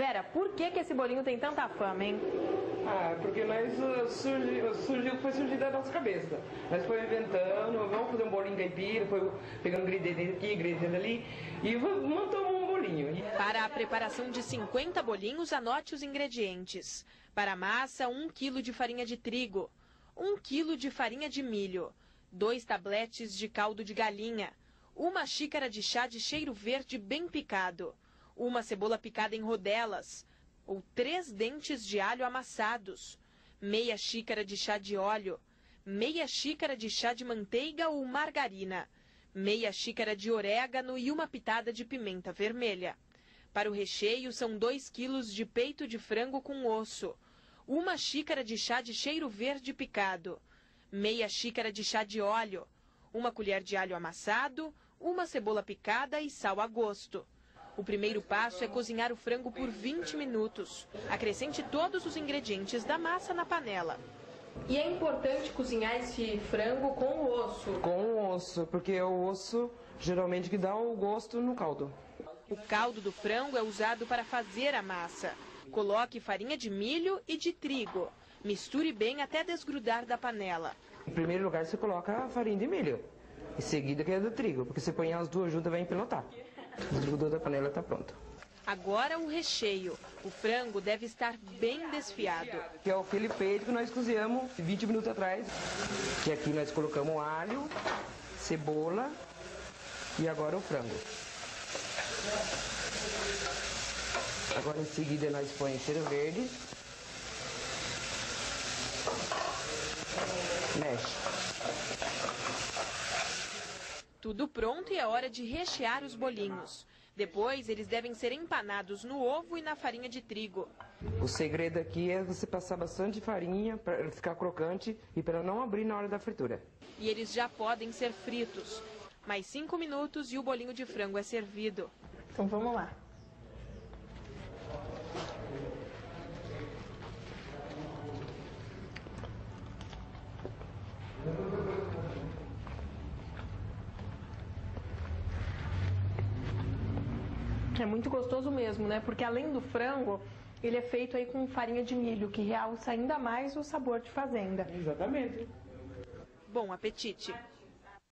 Vera, por que esse bolinho tem tanta fama, hein? Porque foi surgir da nossa cabeça. Nós foi inventando, vamos fazer um bolinho caipira, foi pegando ingredientes aqui, ingredientes ali, e montamos um bolinho. Para a preparação de 50 bolinhos, anote os ingredientes. Para a massa, 1 kg de farinha de trigo, 1 kg de farinha de milho, 2 tabletes de caldo de galinha, 1 xícara de chá de cheiro verde bem picado, 1 cebola picada em rodelas, ou 3 dentes de alho amassados, meia xícara de chá de óleo, meia xícara de chá de manteiga ou margarina, meia xícara de orégano e 1 pitada de pimenta vermelha. Para o recheio, são 2 kg de peito de frango com osso, 1 xícara de chá de cheiro verde picado, meia xícara de chá de óleo, 1 colher de alho amassado, 1 cebola picada e sal a gosto. O primeiro passo é cozinhar o frango por 20 minutos. Acrescente todos os ingredientes da massa na panela. E é importante cozinhar esse frango com o osso? Com o osso, porque é o osso geralmente que dá o gosto no caldo. O caldo do frango é usado para fazer a massa. Coloque farinha de milho e de trigo. Misture bem até desgrudar da panela. Em primeiro lugar, você coloca a farinha de milho. Em seguida, que é do trigo, porque você põe as duas juntas, vai empelotar. Desgrudou da panela, está pronto. Agora o recheio. O frango deve estar bem desfiado. Que é o filé peito que nós cozinhamos 20 minutos atrás. Que aqui nós colocamos alho, cebola e agora o frango. Agora em seguida nós põe cheiro verde. Mexe. Tudo pronto e é hora de rechear os bolinhos. Depois, eles devem ser empanados no ovo e na farinha de trigo. O segredo aqui é você passar bastante farinha para ele ficar crocante e para não abrir na hora da fritura. E eles já podem ser fritos. Mais 5 minutos e o bolinho de frango é servido. Então vamos lá. É muito gostoso mesmo, né? Porque além do frango, ele é feito aí com farinha de milho, que realça ainda mais o sabor de fazenda. Exatamente. Bom apetite!